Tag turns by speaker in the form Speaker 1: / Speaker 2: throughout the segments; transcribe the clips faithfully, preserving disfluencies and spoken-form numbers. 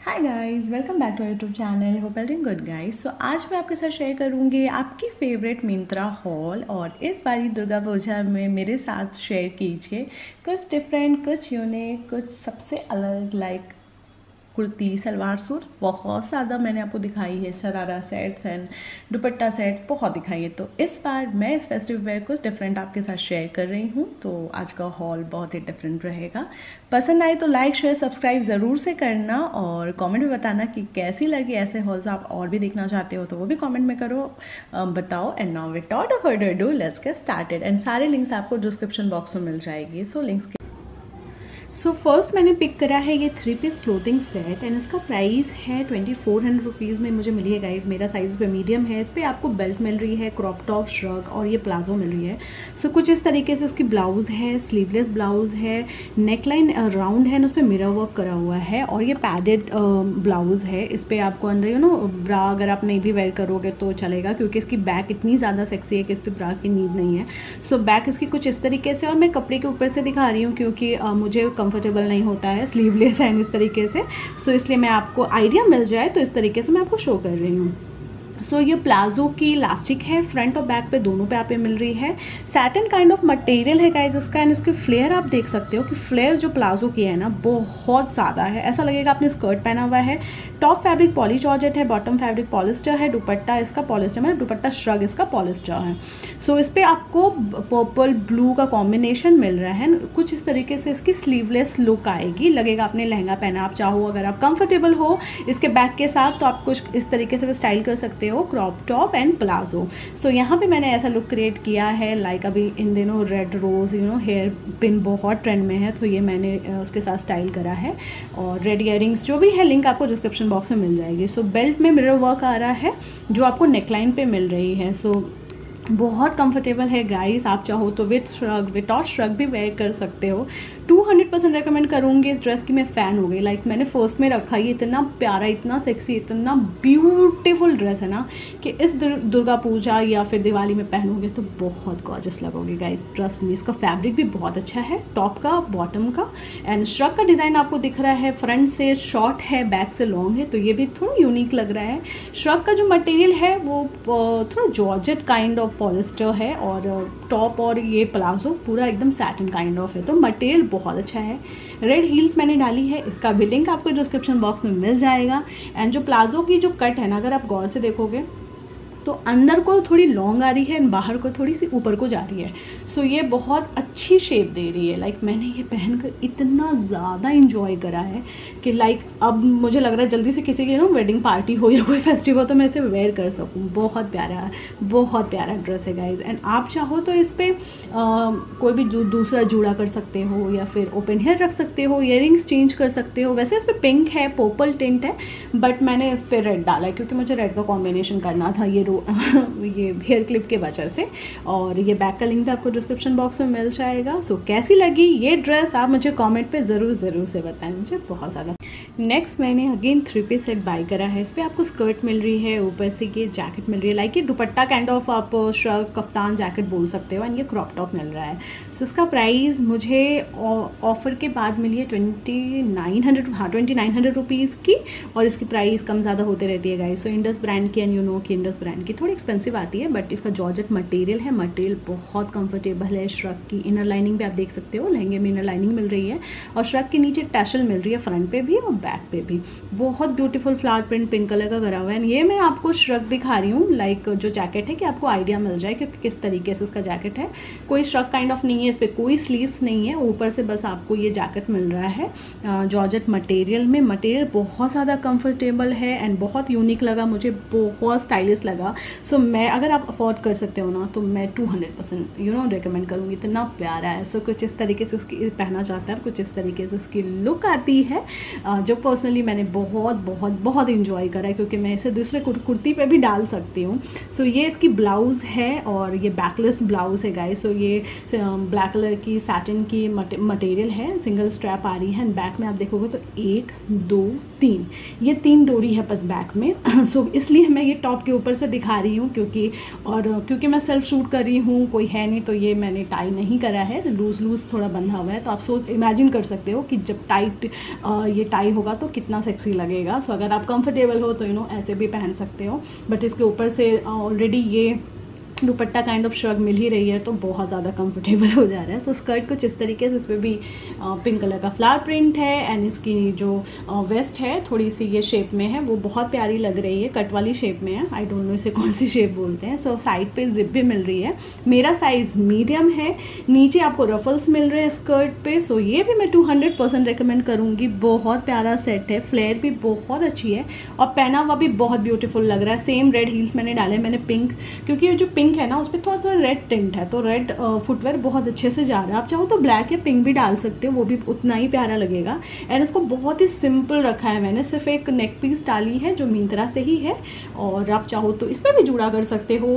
Speaker 1: Hi guys, welcome back to YouTube channel. Hope all doing good guys. तो आज मैं आपके साथ शेयर करूंगी आपकी फेवरेट मिंत्रा हॉल, और इस बारी दुर्गा पूजा में मेरे साथ शेयर कीजिए कुछ डिफरेंट, कुछ यूनिक, कुछ सबसे अलग लाइक कुर्ती सलवार सूट। बहुत ज़्यादा मैंने आपको दिखाई है, sharara sets and dupatta set बहुत दिखाई है। तो इस बार मैं इस फेस्टिव वेयर कुछ डिफरेंट आपके साथ शेयर कर रही हूँ। तो आज का हॉल बहुत ही डिफरेंट रहेगा। पसंद आए तो लाइक शेयर सब्सक्राइब ज़रूर से करना, और कमेंट में बताना कि कैसी लगी। ऐसे हॉल्स आप और भी देखना चाहते हो तो वो भी कमेंट में करो, बताओ। And now without a further do let's get started. And सारे लिंक्स आपको डिस्क्रिप्शन बॉक्स में मिल जाएगी। So links so so, first मैंने पिक करा है ये three piece clothing set, and इसका प्राइस है ट्वेंटी फोर हंड्रेड रुपीज़ में मुझे मिली है गाइज। मेरा साइज़ पे मीडियम है। इस पर आपको बेल्ट मिल रही है, क्रॉप टॉप, श्रग और ये प्लाजो मिल रही है। सो so, कुछ इस तरीके से इसकी ब्लाउज़ है, स्लीवलेस ब्लाउज़ है, नेक लाइन राउंड है, उस पर मिरर वर्क करा हुआ है, और ये पैडेड ब्लाउज़ है। इस पर आपको अंदर यू नो ब्रा अगर आप नहीं भी वेयर करोगे तो चलेगा, क्योंकि इसकी बैक इतनी ज़्यादा सेक्सी है कि इस पर ब्रा की नीड नहीं है। सो so, बैक इसकी कुछ इस तरीके से, और मैं कपड़े के ऊपर से दिखा रही हूँ क्योंकि uh, मुझे कंफर्टेबल नहीं होता है, स्लीवलेस है इस तरीके से। सो so, इसलिए मैं आपको आइडिया मिल जाए तो इस तरीके से मैं आपको शो कर रही हूँ। सो so, ये प्लाजो की इलास्टिक है, फ्रंट और बैक पे दोनों पे आप पे मिल रही है। सैटिन काइंड ऑफ मटेरियल है गाइज इसका, एंड इसके फ्लेयर आप देख सकते हो कि फ्लेयर जो प्लाजो की है ना बहुत ज़्यादा है, ऐसा लगेगा आपने स्कर्ट पहना हुआ है। टॉप फैब्रिक पॉली जॉर्जेट है, बॉटम फैब्रिक पॉलिस्टर है, दुपट्टा इसका पॉलिस्टर, मतलब दुपट्टा श्रग इसका पॉलिस्टर है। सो so, इस पर आपको पर्पल ब्लू का कॉम्बिनेशन मिल रहा है। कुछ इस तरीके से इसकी स्लीवलेस लुक आएगी, लगेगा आपने लहंगा पहना। आप चाहो अगर आप कंफर्टेबल हो इसके बैक के साथ तो आप कुछ इस तरीके से स्टाइल कर सकते हो, crop top and palazzo. So यहाँ पे मैंने ऐसा लुक क्रिएट किया है, लाइक अभी इन दिनों red rose you know hair pin बहुत ट्रेंड में है, तो ये मैंने उसके साथ स्टाइल करा है। और रेड इयरिंग्स जो भी है लिंक आपको डिस्क्रिप्शन बॉक्स में मिल जाएगी। सो so, बेल्ट में मिरर वर्क आ रहा है जो आपको नेकलाइन पे मिल रही है। सो so, बहुत कंफर्टेबल है गाइस। आप चाहो तो विथ श्रग विदाउट श्रग भी वेयर कर सकते हो। टू हंड्रेड परसेंट रिकमेंड करूँगी इस ड्रेस की। मैं फ़ैन हो गई, लाइक मैंने फर्स्ट में रखा, ये इतना प्यारा, इतना सेक्सी, इतना ब्यूटीफुल ड्रेस है ना कि इस दुर्गा पूजा या फिर दिवाली में पहनोगे तो बहुत गॉर्जियस लगोगे गाइस, ट्रस्ट मी। इसका फैब्रिक भी बहुत अच्छा है, टॉप का बॉटम का। एंड श्रग का डिज़ाइन आपको दिख रहा है, फ्रंट से शॉर्ट है, बैक से लॉन्ग है, तो ये भी थोड़ा यूनिक लग रहा है। श्रग का जो मटेरियल है वो थोड़ा जॉर्जेट काइंड ऑफ पॉलिस्टर है, और टॉप और ये प्लाजो पूरा एकदम सैटिन काइंड ऑफ है, तो मटेरियल बहुत अच्छा है। रेड हील्स मैंने डाली है, इसका भी लिंक आपको डिस्क्रिप्शन बॉक्स में मिल जाएगा। एंड जो प्लाजो की जो कट है ना, अगर आप गौर से देखोगे तो अंदर को थोड़ी लॉन्ग आ रही है एंड बाहर को थोड़ी सी ऊपर को जा रही है। सो so, ये बहुत अच्छी शेप दे रही है। लाइक like, मैंने ये पहनकर इतना ज़्यादा इंजॉय करा है कि लाइक like, अब मुझे लग रहा है जल्दी से किसी की ना वेडिंग पार्टी हो या कोई फेस्टिवल तो मैं इसे वेयर कर सकूँ। बहुत प्यारा बहुत प्यारा ड्रेस है गाइज। एंड आप चाहो तो इस पर कोई भी जो दूसरा जूड़ा कर सकते हो, या फिर ओपन हेयर रख सकते हो, ईयरिंग्स चेंज कर सकते हो। वैसे इस पर पिंक है, पर्पल टिंट है, बट मैंने इस पर रेड डाला है क्योंकि मुझे रेड का कॉम्बिनेशन करना था ये ये हेयर क्लिप के वजह से। और ये बैक का लिंक आपको डिस्क्रिप्शन बॉक्स में मिल जाएगा। सो so, कैसी लगी ये ड्रेस आप मुझे कमेंट पे ज़रूर ज़रूर से बताएं, मुझे बहुत ज़्यादा। नेक्स्ट मैंने again three piece set buy करा है। इस पर आपको स्कर्ट मिल रही है, ऊपर से ये जैकेट मिल रही है, लाइक ये दुपट्टा काइंड ऑफ आप श्रग कफ्तान जैकेट बोल सकते हो, एंड ये क्रॉप टॉप मिल रहा है। सो so, इसका प्राइस मुझे ऑफर के बाद मिली है ट्वेंटी नाइन हंड्रेड हाँ ट्वेंटी नाइन हंड्रेड रुपीज़ की, और इसकी प्राइस कम ज़्यादा होते रहती है गाइस। सो इंडस ब्रांड की, एंड यू नो कि इंडस ब्रांड की थोड़ी एक्सपेंसिव आती है, बट इसका जॉर्जेट मटेरियल है, मटेरियल बहुत कंफर्टेबल है। श्रग की इनर लाइनिंग भी आप देख सकते हो, लहंगे में इनर लाइनिंग मिल रही है, और श्रग के नीचे टैशल मिल रही है, फ्रंट पे भी और बैक पे भी। बहुत beautiful flower print pink colour का करा हुआ है। ये मैं आपको श्रग दिखा रही हूँ, लाइक जो जैकेट है, कि आपको आइडिया मिल जाए कि किस तरीके से इसका जैकेट है। कोई श्रग काइंड ऑफ नहीं है, इस पर कोई स्लीव्स नहीं है, ऊपर से बस आपको ये जैकेट मिल रहा है जॉर्जेट मटेरियल में। मटेरियल बहुत ज़्यादा कंफर्टेबल है एंड बहुत यूनिक लगा मुझे, बहुत स्टाइलिश लगा। सो so, मैं अगर आप अफोर्ड कर सकते हो ना तो मैं two hundred percent you know recommend करूँगी। इतना प्यारा है। सो so, कुछ इस तरीके से उसकी पहना चाहता है, कुछ इस तरीके से उसकी लुक आती है, जो पर्सनली मैंने बहुत बहुत बहुत इंजॉय करा है, क्योंकि मैं इसे दूसरे कुर्ती पे भी डाल सकती हूँ। सो so, ये इसकी ब्लाउज़ है, और ये बैकलेस ब्लाउज़ है गाइस। सो so, ये ब्लैक कलर की सैटिन की मटेरियल है, सिंगल स्ट्रैप आ रही है, एंड बैक में आप देखोगे तो एक दो तीन ये तीन डोरी है बस बैक में। सो so, इसलिए मैं ये टॉप के ऊपर से दिखा रही हूँ, क्योंकि और क्योंकि मैं सेल्फ शूट कर रही हूँ, कोई है नहीं, तो ये मैंने टाई नहीं करा है, लूज़ लूज़ थोड़ा बंधा हुआ है। तो आप सोच इमेजिन कर सकते हो कि जब टाइट ये टाई होगा तो कितना सेक्सी लगेगा। सो अगर आप कंफर्टेबल हो तो यू नो ऐसे भी पहन सकते हो, बट इसके ऊपर से ऑलरेडी ये दुपट्टा काइंड ऑफ श्रग मिल ही रही है तो बहुत ज़्यादा कंफर्टेबल हो जा रहा है। सो so, स्कर्ट कुछ इस तरीके से, इस पर भी पिंक कलर का फ्लावर प्रिंट है एंड इसकी जो वेस्ट है थोड़ी सी ये शेप में है, वो बहुत प्यारी लग रही है, कट वाली शेप में है। आई डोंट नो इसे कौन सी शेप बोलते हैं। सो so, साइड पे जिप भी मिल रही है। मेरा साइज़ मीडियम है। नीचे आपको रफल्स मिल रहे हैं स्कर्ट पे। सो so, ये भी मैं टू हंड्रेड परसेंट रिकमेंड करूँगी। बहुत प्यारा सेट है, फ्लेयर भी बहुत अच्छी है और पहना हुआ भी बहुत ब्यूटीफुल लग रहा है। सेम रेड हील्स मैंने डाले, मैंने पिंक, क्योंकि जो पिंक है ना उस पर थोड़ा थोड़ा रेड टिंट है तो रेड फुटवेयर बहुत अच्छे से जा रहा है। आप चाहो तो ब्लैक या पिंक भी डाल सकते हो, वो भी उतना ही प्यारा लगेगा। एंड इसको बहुत ही सिंपल रखा है मैंने, सिर्फ एक नेक पीस डाली है जो मिंत्रा से ही है, और आप चाहो तो इसमें भी जुड़ा कर सकते हो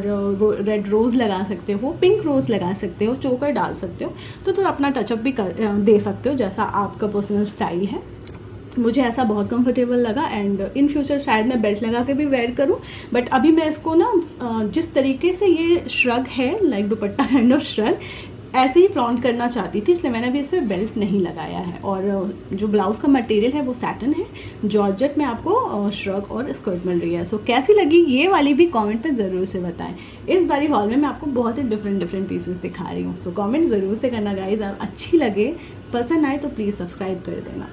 Speaker 1: और रेड रोज़ लगा सकते हो, पिंक रोज़ लगा सकते हो, चोकर डाल सकते हो, तो थोड़ा अपना टचअप भी कर दे सकते हो जैसा आपका पर्सनल स्टाइल है। मुझे ऐसा बहुत कंफर्टेबल लगा एंड इन फ्यूचर शायद मैं बेल्ट लगा के भी वेयर करूं, बट अभी मैं इसको ना जिस तरीके से ये श्रग है, like dupatta kind of shrug, ऐसे ही फ्लॉन्ट करना चाहती थी, इसलिए मैंने अभी इस पर बेल्ट नहीं लगाया है। और जो ब्लाउज़ का मटेरियल है वो सैटन है, जॉर्जेट में आपको श्रग और स्कर्ट मिल रही है। सो कैसी लगी ये वाली भी कमेंट पे ज़रूर से बताएं। इस बारी हॉल में मैं आपको बहुत ही डिफरेंट डिफरेंट पीसेस दिखा रही हूँ। सो कमेंट ज़रूर से करना गाइज, और अच्छी लगे, पसंद आए तो प्लीज़ सब्सक्राइब कर देना।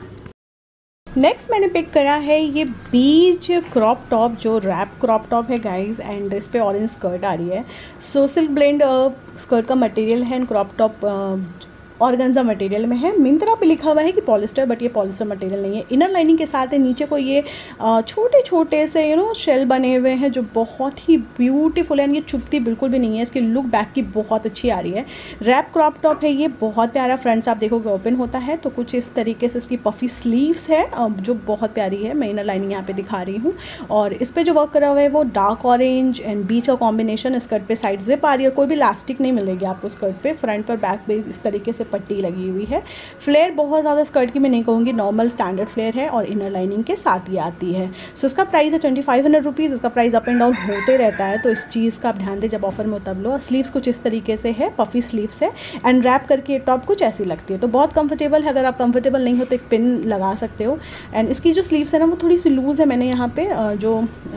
Speaker 1: नेक्स्ट मैंने पिक करा है ये बीच क्रॉप टॉप, जो रैप क्रॉप टॉप है गाइस, एंड इस पर ऑरेंज स्कर्ट आ रही है। सो सिल्क ब्लेंड स्कर्ट का मटेरियल है and crop top organza material में है। मिंत्रा पे लिखा हुआ है कि पॉलिस्टर, बट ये पॉलिस्टर मटेरियल नहीं है। इनर लाइनिंग के साथ है, नीचे को ये छोटे छोटे से यू नो शेल बने हुए हैं जो बहुत ही ब्यूटीफुल है। ये चुभती बिल्कुल भी नहीं है, इसकी लुक बैक की बहुत अच्छी आ रही है। रैप क्रॉप टॉप है ये, बहुत प्यारा। फ्रंट से आप देखोगे ओपन होता है तो कुछ इस तरीके से इसकी पफी स्लीव्स है जो बहुत प्यारी है। मैं इनर लाइनिंग यहाँ पे दिखा रही हूँ, और इस पर जो वर्क करा हुआ है वो डार्क ऑरेंज एंड बीच का कॉम्बिनेशन। स्कर्ट पे साइड जिप आ रही है, कोई भी इलास्टिक नहीं मिलेगी आपको स्कर्ट पे। फ्रंट पर बैक पे इस तरीके से पट्टी लगी हुई है। फ्लेयर बहुत ज़्यादा स्कर्ट की मैं नहीं कहूँगी, नॉर्मल स्टैंडर्ड फ्लेयर है और इनर लाइनिंग के साथ ही आती है। सो इसका प्राइस है ट्वेंटी फाइव हंड्रेड रुपीज़। इसका प्राइस अप एंड डाउन होते रहता है तो इस चीज़ का आप ध्यान दें जब ऑफर में हो तब लो। स्लीव्स कुछ इस तरीके से है, पफी स्लीव्स है एंड रैप करके टॉप कुछ ऐसी लगती है, तो बहुत कंफर्टेबल है। अगर आप कंफर्टेबल नहीं हो तो एक पिन लगा सकते हो। एंड इसकी जो स्लीव्स है ना वो थोड़ी सी लूज़ है। मैंने यहाँ पे जो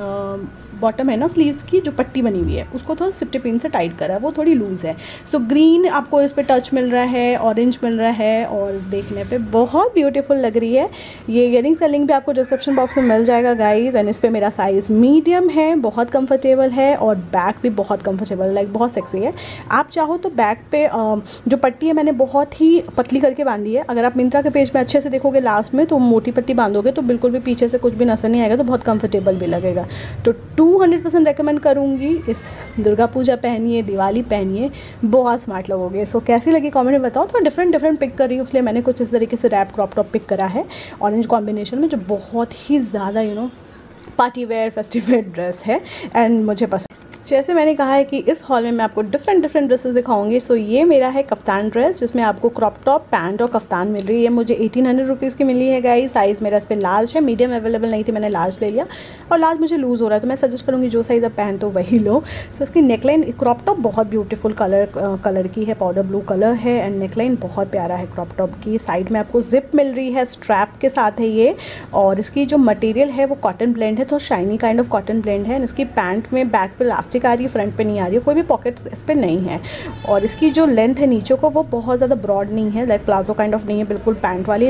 Speaker 1: बॉटम है ना स्लीव्स की जो पट्टी बनी हुई है उसको थोड़ा सिफ्टी पिन से टाइट करा है, वो थोड़ी लूज़ है। सो ग्रीन आपको इस पर टच मिल रहा है, ऑरेंज मिल रहा है और देखने पे बहुत ब्यूटीफुल लग रही है। ये इयरिंग्स का लिंक भी आपको डिस्क्रिप्शन बॉक्स में मिल जाएगा गाइज। एंड इस पर मेरा साइज़ मीडियम है, बहुत कंफर्टेबल है और बैक भी बहुत कंफर्टेबल, लाइक बहुत सेक्सी है। आप चाहो तो बैक पे जो पट्टी है मैंने बहुत ही पतली करके बांधी है। अगर आप मिंत्रा के पेज में अच्छे से देखोगे लास्ट में तो मोटी पट्टी बांधोगे तो बिल्कुल भी पीछे से कुछ भी नजर नहीं आएगा, तो बहुत कंफर्टेबल भी लगेगा। तो टू हंड्रेड परसेंट रिकमेंड करूँगी। इस दुर्गा पूजा पहनिए, दिवाली पहनिए, बहुत स्मार्ट लगोगे। सो कैसी लगी कमेंट में बताओ। तो डिफरेंट डिफरेंट पिक कर रही हूँ, इसलिए मैंने कुछ इस तरीके से रैप क्रॉप टॉप पिक करा है ऑरेंज कॉम्बिनेशन में, जो बहुत ही ज़्यादा you know party wear festive wear dress है एंड मुझे पसंद। जैसे मैंने कहा है कि इस हॉल में मैं आपको डिफरेंट डिफरेंट ड्रेसेस दिखाऊंगी। सो ये मेरा है कफ्तान ड्रेस जिसमें आपको क्रॉप टॉप पैंट और कफ्तान मिल रही है। मुझे एटीन हंड्रेड रुपीज़ की मिली है गाइस। साइज़ मेरा इस पर लार्ज है, मीडियम अवेलेबल नहीं थी, मैंने लार्ज ले लिया और लार्ज मुझे लूज़ हो रहा है तो मैं सजेस्ट करूँगी जो साइज़ आप पहन तो वही लो। सो इसकी नेकलाइन क्रॉप टॉप बहुत ब्यूटीफुल कलर कलर की है, पाउडर ब्लू कलर है एंड नेकलाइन बहुत प्यारा है क्रॉप टॉप की। साइड में आपको जिप मिल रही है, स्ट्रैप के साथ है ये, और इसकी जो मटेरियल है वो कॉटन ब्लेंड है, तो shiny kind of cotton blend है। इसकी पैंट में बैक पे इलास्टिक आ रही है, फ्रंट पे नहीं आ रही है, कोई भी पॉकेट्स इस पर नहीं है। और इसकी जो लेंथ है नीचे को वो बहुत ज़्यादा ब्रॉड नहीं है, लाइक प्लाजो काइंड ऑफ नहीं है, बिल्कुल पैंट वाली।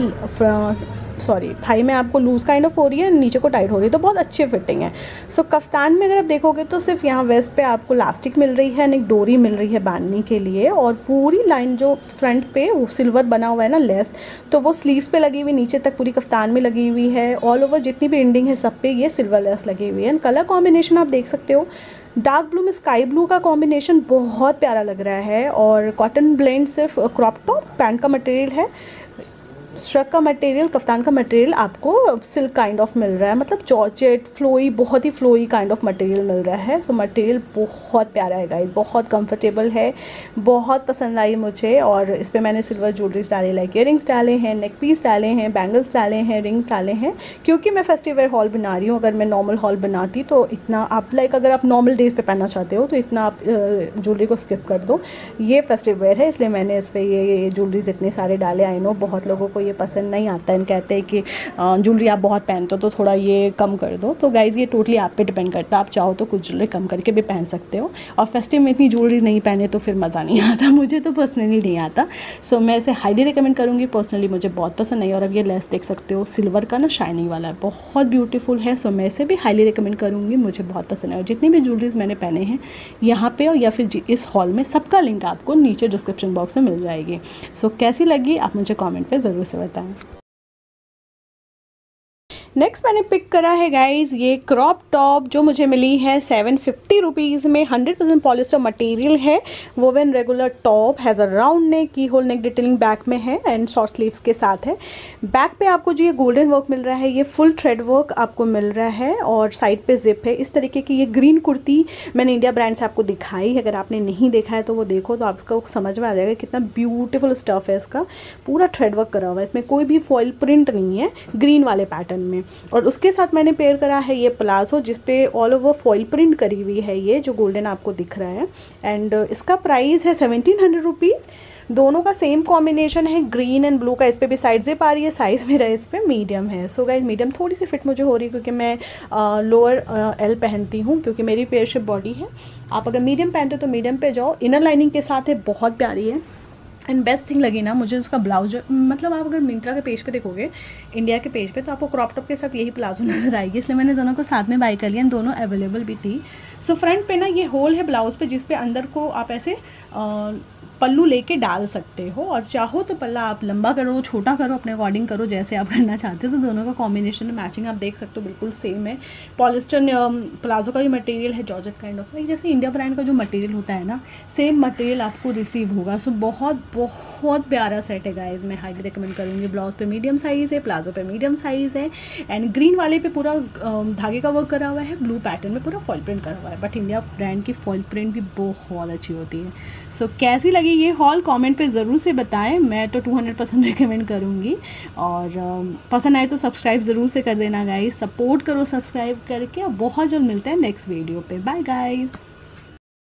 Speaker 1: सॉरी थाई में आपको लूज़ काइंड ऑफ हो रही है, नीचे को टाइट हो रही है, तो बहुत अच्छी फिटिंग है। सो so, कफ्तान में अगर आप देखोगे तो सिर्फ यहाँ वेस्ट पे आपको इलास्टिक मिल रही है, एक डोरी मिल रही है बांधने के लिए, और पूरी लाइन जो फ्रंट पे वो सिल्वर बना हुआ है ना लेस, तो वो स्लीव्स पे लगी हुई नीचे तक पूरी कफ्तान में लगी हुई है। ऑल ओवर जितनी भी एंडिंग है सब पे ये सिल्वर लेस लगी हुई है। कलर कॉम्बिनेशन आप देख सकते हो, डार्क ब्लू में स्काई ब्लू का कॉम्बिनेशन बहुत प्यारा लग रहा है। और कॉटन ब्लेंड सिर्फ क्रॉप टॉप पैंट का मटेरियल है, श्रग का मटेरियल, कफ्तान का मटेरियल आपको सिल्क काइंड ऑफ मिल रहा है, मतलब जॉर्जेट फ्लोई, बहुत ही फ्लोई काइंड ऑफ मटेरियल मिल रहा है। सो so, मटेरियल बहुत प्यारा है गाइस, बहुत कंफर्टेबल है, बहुत पसंद आई मुझे। और इस पर मैंने सिल्वर ज्वेलरीज डाले, लाइक इयरिंग्स डाले हैं, नेक पीस डाले हैं, बैंगल्स डाले हैं, रिंग्स डाले हैं, क्योंकि मैं फेस्टिव वेयर हॉल बना रही हूँ। अगर मैं नॉर्मल हॉल बनाती तो इतना आप लाइक अगर आप नॉर्मल डेज पे पहनना चाहते हो तो इतना आप ज्वेलरी को स्किप कर दो। ये फेस्टिव वेयर है इसलिए मैंने इस पर ये ज्वेलरीज इतने सारे डाले। आई नो बहुत लोगों को ये पसंद नहीं आता है, कहते हैं कि ज्वेलरी आप बहुत पहनते हो तो थोड़ा ये कम कर दो। तो गाइज़ ये टोटली आप पे डिपेंड करता है, आप चाहो तो कुछ ज्वेलरी कम करके भी पहन सकते हो। और फेस्टिव में इतनी ज्वेलरी नहीं पहने तो फिर मज़ा नहीं आता, मुझे तो पर्सनली नहीं आता। सो मैं इसे हाईली रिकमेंड करूँगी, पर्सनली मुझे बहुत पसंद नहीं। और अब ये लेस देख सकते हो सिल्वर का ना, शाइनिंग वाला है, बहुत ब्यूटीफुल है। सो मैं इसे भी हाईली रिकमेंड करूँगी, मुझे बहुत पसंद है। और जितनी भी ज्वेलरीज मैंने पहने हैं यहाँ पे और या फिर इस हॉल में, सबका लिंक आपको नीचे डिस्क्रिप्शन बॉक्स में मिल जाएगी। सो कैसी लगी आप मुझे कमेंट पे ज़रूर से बताएं। नेक्स्ट मैंने पिक करा है गाइज ये क्रॉप टॉप, जो मुझे मिली है सेवन फिफ्टी रुपीज़ में। हंड्रेड परसेंट पॉलिस्टर मटेरियल है, woven regular top, has a round neck, keyhole neck detailing back में है एंड शॉर्ट स्लीव्स के साथ है। बैक पे आपको जो ये गोल्डन वर्क मिल रहा है, ये फुल थ्रेड वर्क आपको मिल रहा है और साइड पे जिप है। इस तरीके की ये ग्रीन कुर्ती मैंने इंडिया ब्रांड से आपको दिखाई है, अगर आपने नहीं देखा है तो वो देखो, तो आपको समझ में आ जाएगा कितना ब्यूटीफुल स्टफ है इसका। पूरा थ्रेड वर्क करा हुआ है, इसमें कोई भी फॉइल प्रिंट नहीं है, ग्रीन वाले पैटर्न में। और उसके साथ मैंने पेयर करा है ये प्लाजो, जिस पे ऑल ओवर फॉइल प्रिंट करी हुई है, ये जो गोल्डन आपको दिख रहा है। एंड इसका प्राइस है सेवनटीन हंड्रेड रुपीज़। दोनों का सेम कॉम्बिनेशन है, ग्रीन एंड ब्लू का। इस पर भी साइड जिप आ रही है, साइज़ मेरा इस पर मीडियम है। सो गाइज मीडियम थोड़ी सी फिट मुझे हो रही है क्योंकि मैं लोअर एल पहनती हूँ, क्योंकि मेरी पेयर शेप बॉडी है। आप अगर मीडियम पहनते हो तो मीडियम पे जाओ। इनर लाइनिंग के साथ है, बहुत प्यारी है। एंड बेस्ट थिंग लगी ना मुझे उसका ब्लाउज, मतलब आप अगर मिंत्रा के पेज पे देखोगे, इंडिया के पेज पे, तो आपको क्रॉप टॉप के साथ यही प्लाजो नजर आएगी, इसलिए मैंने दोनों को साथ में बाई कर लिया। दोनों अवेलेबल भी थी। सो so, फ्रंट पे ना ये होल है ब्लाउज पे, जिस पे अंदर को आप ऐसे आ, पल्लू लेके डाल सकते हो, और चाहो तो पल्ला आप लंबा करो, छोटा करो, अपने अकॉर्डिंग करो, जैसे आप करना चाहते हो। तो दोनों का कॉम्बिनेशन मैचिंग आप देख सकते हो, बिल्कुल सेम है। पॉलिस्टर प्लाजो का भी मटेरियल है, जॉर्जेट काइंड ऑफ, जैसे इंडिया ब्रांड का जो मटेरियल होता है ना, सेम मटेरियल आपको रिसीव होगा। सो बहुत बहुत प्यारा सेट है गाइज, मैं हाईली रिकमेंड करूँगी। ब्लाउज पे मीडियम साइज़ है, प्लाजो पे मीडियम साइज़ है, एंड ग्रीन वाले पे पूरा धागे का वर्क करा हुआ है, ब्लू पैटर्न में पूरा फॉइल प्रिंट करा हुआ है। बट इंडिया ब्रांड की फॉइल प्रिंट भी बहुत अच्छी होती है। सो so, कैसी लगी ये हॉल कमेंट पे ज़रूर से बताएं, मैं तो टू हंड्रेड परसेंट रिकमेंड करूँगी। और पसंद आए तो सब्सक्राइब ज़रूर से कर देना गाइस, सपोर्ट करो सब्सक्राइब करके। बहुत जल्द मिलते हैं नेक्स्ट वीडियो पे। Bye guys.